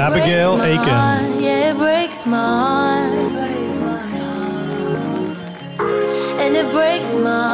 Abigail Aikens. Yeah, it breaks my heart. And it breaks my